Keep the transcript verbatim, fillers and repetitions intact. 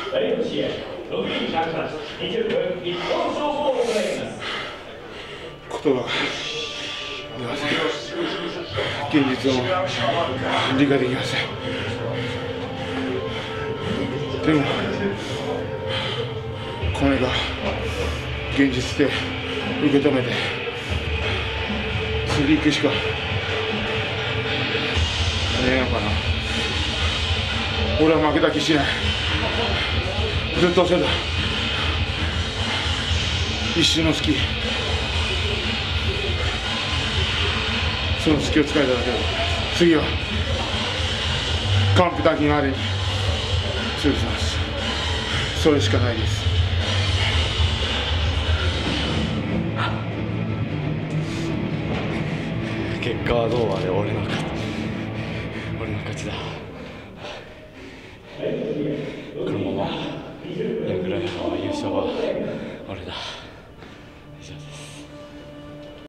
第四試合、ろくにん参加、にじゅっぷん、一本勝負を行います。 ことが現実を理解できません。でもこれが現実で受け止めて次行くしかねえのかな。俺は負けた気しない。ずっと押せた。一瞬の隙、その隙を使えただけだ。次は完璧までに潰します。それしかないです。 結果はどうあれ俺の勝ち、俺の勝ちだ。このままヤングライフの優勝は